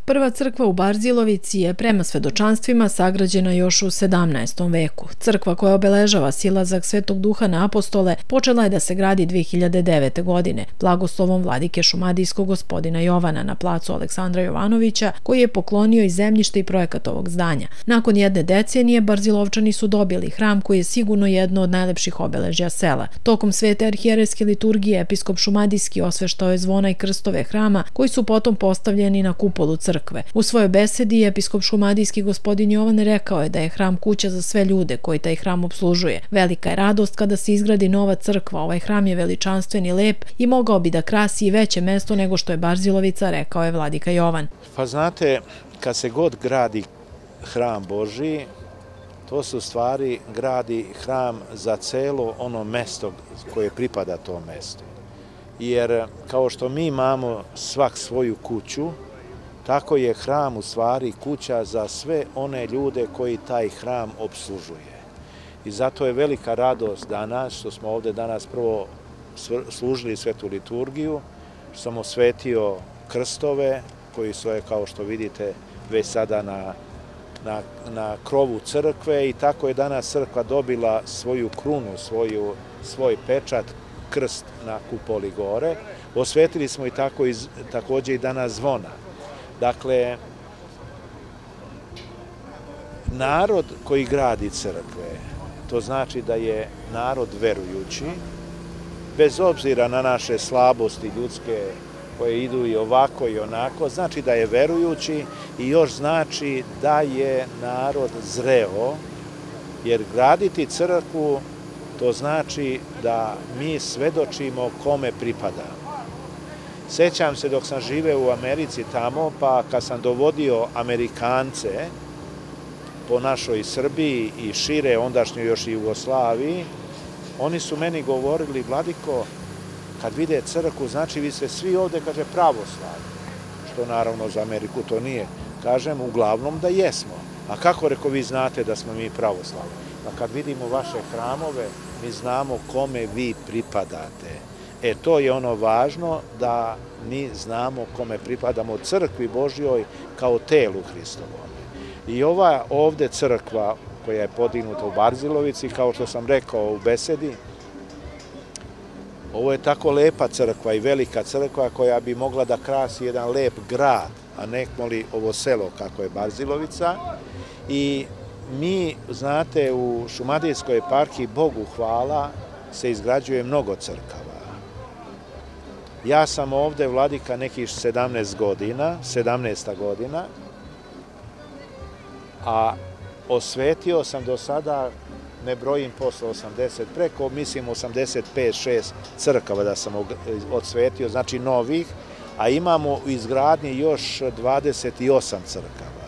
Prva crkva u Barzilovici je prema svedočanstvima sagrađena još u 17. veku. Crkva koja obeležava silazak Svetog Duha na apostole počela je da se gradi 2009. godine, blagoslovom vladike šumadijskog gospodina Jovana na placu Aleksandra Jovanovića, koji je poklonio i zemljište i projekat ovog zdanja. Nakon jedne decenije Barzilovčani su dobili hram koji je sigurno jedno od najlepših obeležja sela. Tokom svete arhijerejske liturgije episkop šumadijski osveštao je zvona i krstove hrama koji su potom postavljeni na kupolu crkve. U svojoj besedi episkop šumadijski gospodin Jovan rekao je da je hram kuća za sve ljude koji taj hram obslužuje. Velika je radost kada se izgradi nova crkva. Ovaj hram je veličanstven i lep i mogao bi da krasi i veće mesto nego što je Barzilovica, rekao je vladika Jovan. Pa znate, kad se god gradi hram Božji, to se u stvari gradi hram za celo ono mesto koje pripada tom mestu. Jer kao što mi imamo svak svoju kuću, tako je hram u stvari kuća za sve one ljude koji taj hram obslužuje. I zato je velika radost danas što smo ovde danas prvo služili svetu liturgiju, što sam osvetio krstove koji su, kao što vidite, već sada na krovu crkve i tako je danas crkva dobila svoju krunu, svoj pečat, krst na kupoli gore. Osvetili smo i takođe i danas zvona. Dakle, narod koji gradi crkve, to znači da je narod verujući, bez obzira na naše slabosti ljudske koje idu i ovako i onako, znači da je verujući i još znači da je narod zreo, jer graditi crkvu to znači da mi svedočimo kome pripadamo. Sećam se dok sam živeo u Americi tamo, pa kad sam dovodio Amerikance po našoj Srbiji i šire, ondašnjoj još i Jugoslaviji, oni su meni govorili: vladiko, kad vide crkvu, znači vi ste svi ovde, kaže, pravoslavni. Što naravno za Ameriku to nije. Kažem, uglavnom da jesmo. A kako, reko, vi znate da smo mi pravoslavni? Pa kad vidimo vaše hramove, mi znamo kome vi pripadate. To je ono važno, da mi znamo kome pripadamo, crkvi Božjoj kao telu Hristovom. I ova ovde crkva koja je podignuta u Barzilovici, kao što sam rekao u besedi, ovo je tako lepa crkva i velika crkva koja bi mogla da krasi jedan lep grad, a nekmoli ovo selo kako je Barzilovica. I mi, znate, u Šumadijskoj eparhiji, Bogu hvala, se izgrađuje mnogo crkava. Ja sam ovde vladika nekih 17 godina, a osvetio sam do sada, ne brojim posle 80, preko, mislim, 85-6 crkava da sam odsvetio, znači novih, a imamo u izgradnji još 28 crkava.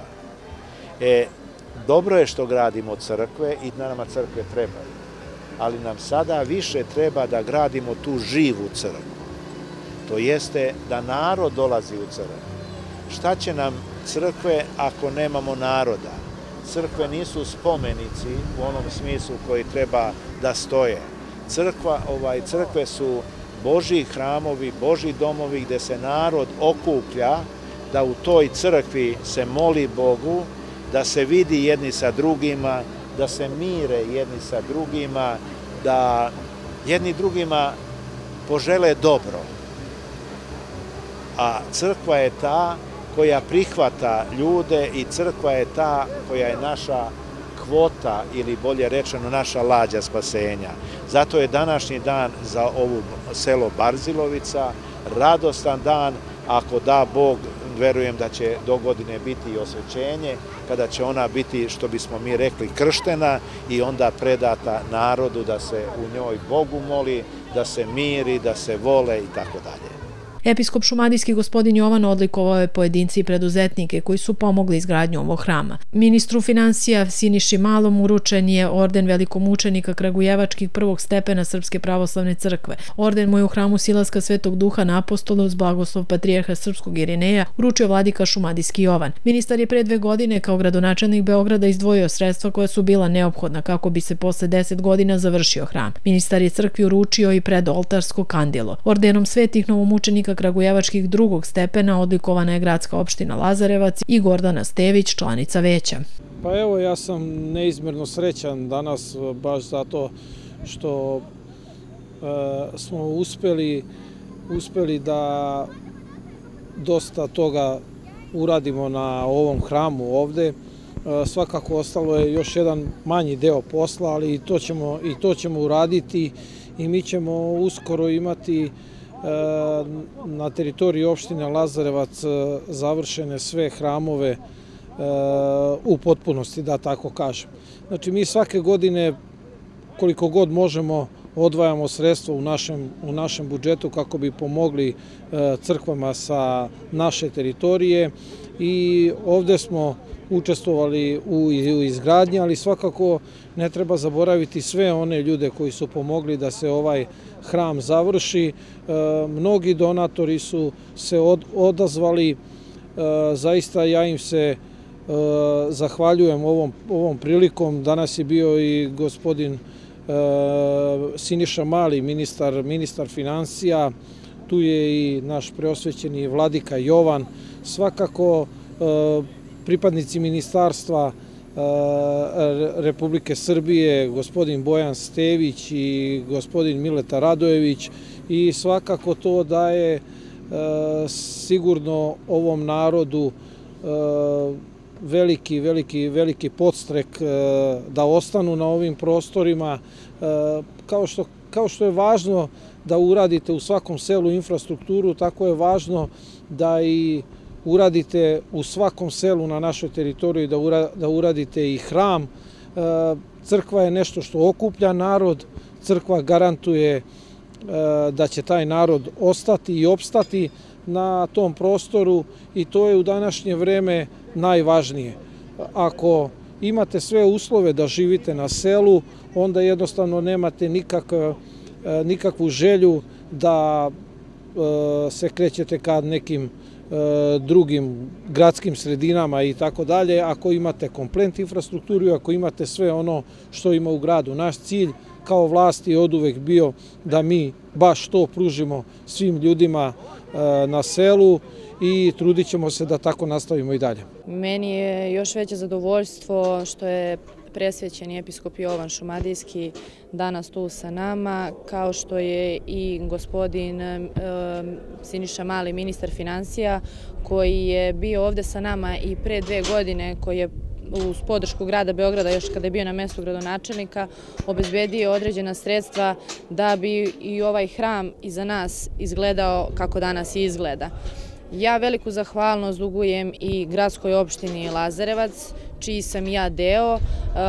Dobro je što gradimo crkve i da nama crkve trebaju, ali nam sada više treba da gradimo tu živu crkvu. To jeste da narod dolazi u crkvu. Šta će nam crkve ako nemamo naroda? Crkve nisu spomenici u onom smislu koji treba da stoje. Crkve su Božji hramovi, Božji domovi gde se narod okuplja, da u toj crkvi se moli Bogu, da se vidi jedni sa drugima, da se mire jedni sa drugima, da jedni drugima požele dobro. A crkva je ta koja prihvata ljude i crkva je ta koja je naša kvota, ili bolje rečeno naša lađa spasenja. Zato je današnji dan za ovo selo Barzilovica radostan dan. Ako da Bog, verujem da će do godine biti i osvećenje, kada će ona biti, što bismo mi rekli, krštena i onda predata narodu da se u njoj Bogu moli, da se miri, da se vole i tako dalje. Episkop šumadijski gospodin Jovan odlikovao je pojedinci i preduzetnike koji su pomogli izgradnju ovog hrama. Ministru finansija Siniši Malom uručen je orden velikomučenika Kragujevačkih prvog stepena Srpske pravoslavne crkve. Orden mu je u hramu Silaska Svetog Duha na apostole uz blagoslov patrijarha srpskog Irineja uručio vladika šumadijski Jovan. Ministar je pre 2 godine kao gradonačelnik Beograda izdvojio sredstva koja su bila neophodna kako bi se posle 10 godina završio hram. Ministar je crkvi uručio i predoltarsko kandilo. Ordenom svetih novomučenika kragujevačkih drugog stepena odlikovana je gradska opština Lazarevac i Gordana Stević, članica veća. Pa evo, ja sam neizmjerno srećan danas baš zato što smo uspeli da dosta toga uradimo na ovom hramu ovde. Svakako ostalo je još jedan manji deo posla, ali i to ćemo uraditi i mi ćemo uskoro imati na teritoriji opštine Lazarevac završene sve hramove u potpunosti, da tako kažem. Znači, mi svake godine koliko god možemo odvajamo sredstva u našem budžetu kako bi pomogli crkvama sa naše teritorije i ovde smo učestvovali u izgradnji, ali svakako ne treba zaboraviti sve one ljude koji su pomogli da se ovaj hram završi. Mnogi donatori su se odazvali, zaista ja im se zahvaljujem ovom prilikom. Danas je bio i gospodin Siniša Mali, ministar finansija, tu je i naš preosvećeni vladika Jovan. Svakako pripadnici ministarstva Republike Srbije, gospodin Bojan Stević i gospodin Mileta Radojević, i svakako to daje sigurno ovom narodu veliki podstrek da ostanu na ovim prostorima. Kao što je važno da uradite u svakom selu infrastrukturu, tako je važno da i uradite u svakom selu na našoj teritoriji, da uradite i hram. Crkva je nešto što okuplja narod, crkva garantuje da će taj narod ostati i opstati na tom prostoru i to je u današnje vreme najvažnije. Ako imate sve uslove da živite na selu, onda jednostavno nemate nikakvu želju da se krećete ka nekim drugim gradskim sredinama i tako dalje. Ako imate komplet infrastrukturu, ako imate sve ono što ima u gradu. Naš cilj kao vlasti je oduvek bio da mi baš to pružimo svim ljudima na selu i trudit ćemo se da tako nastavimo i dalje. Meni je još veće zadovoljstvo što je presvećeni episkop Jovan Šumadijski danas tu sa nama, kao što je i gospodin Siniša Mali, ministar finansija, koji je bio ovde sa nama i pre 2 godine, koji je uz podršku grada Beograda, još kada je bio na mestu gradonačelnika, obezbedio određena sredstva da bi i ovaj hram iza nas izgledao kako danas i izgleda. Ja veliku zahvalnost dugujem i gradskoj opštini Lazarevac, čiji sam ja deo.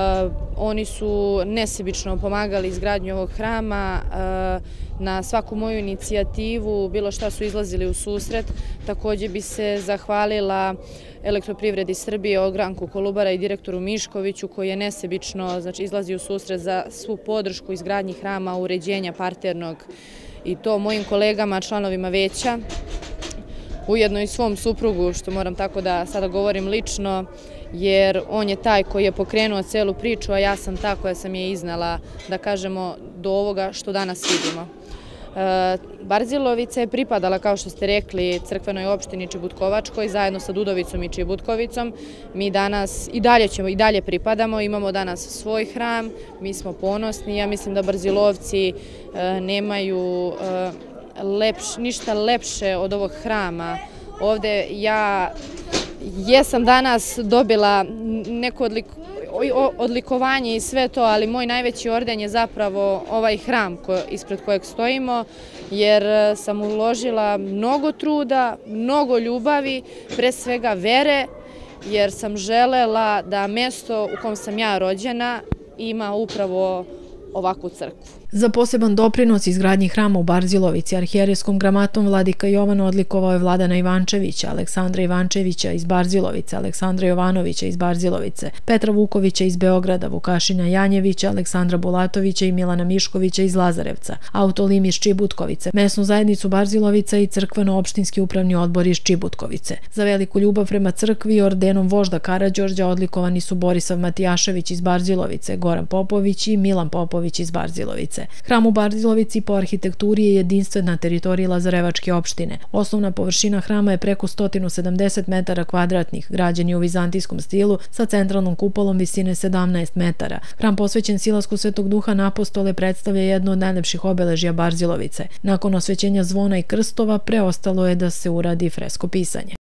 Oni su nesebično pomagali izgradnju ovog hrama, na svaku moju inicijativu, bilo šta su izlazili u susret. Takođe bi se zahvalila Elektroprivredi Srbije, ogranku Kolubara i direktoru Miškoviću, koji je nesebično izlazi u susret za svu podršku izgradnji hrama, uređenja parternog, i to mojim kolegama, članovima veća, ujedno i svom suprugu, što moram tako da sada govorim lično, jer on je taj koji je pokrenuo celu priču, a ja sam ta koja sam je iznala, da kažemo, do ovoga što danas vidimo. Barzilovica je pripadala, kao što ste rekli, crkvenoj opštini Čibutkovačkoj, zajedno sa Dudovicom i Čibutkovicom. Mi danas i dalje pripadamo, imamo danas svoj hram, mi smo ponosni. Ja mislim da Barzilovci nemaju ništa lepše od ovog hrama. Ovde ja jesam danas dobila neko odlikovanje i sve to, ali moj najveći orden je zapravo ovaj hram ispred kojeg stojimo, jer sam uložila mnogo truda, mnogo ljubavi, pre svega vere, jer sam želela da mesto u kom sam ja rođena ima upravo ovakvu crkvu. Za poseban doprinos izgradnji hrama u Barzilovici arhijerejskom gramatom vladika Jovan odlikovao je Vladana Ivančevića, Aleksandra Ivančevića iz Barzilovice, Aleksandra Jovanovića iz Barzilovice, Petra Vukovića iz Beograda, Vukašina Janjevića, Aleksandra Bulatovića i Milana Miškovića iz Lazarevca, Autolim iz Čibutkovice, mesnu zajednicu Barzilovica i crkveno-opštinski upravni odbor iz Čibutkovice. Za veliku ljubav prema crkvi i ordenom vožda Karađorđa odlikovani su Borisav Matijašević iz Barzilovice, Goran Popović i Milan Popović iz Barzilovice. Barzilovice. Hram u Barzilovici po arhitekturi je jedinstven na teritoriji Lazarevačke opštine. Osnovna površina hrama je preko 170 metara kvadratnih, građen je u vizantijskom stilu sa centralnom kupolom visine 17 metara. Hram posvećen silasku Svetog Duha na apostole predstavlja jedno od najlepših obeležja Barzilovice. Nakon osvećenja zvona i krstova preostalo je da se uradi freskopisanje.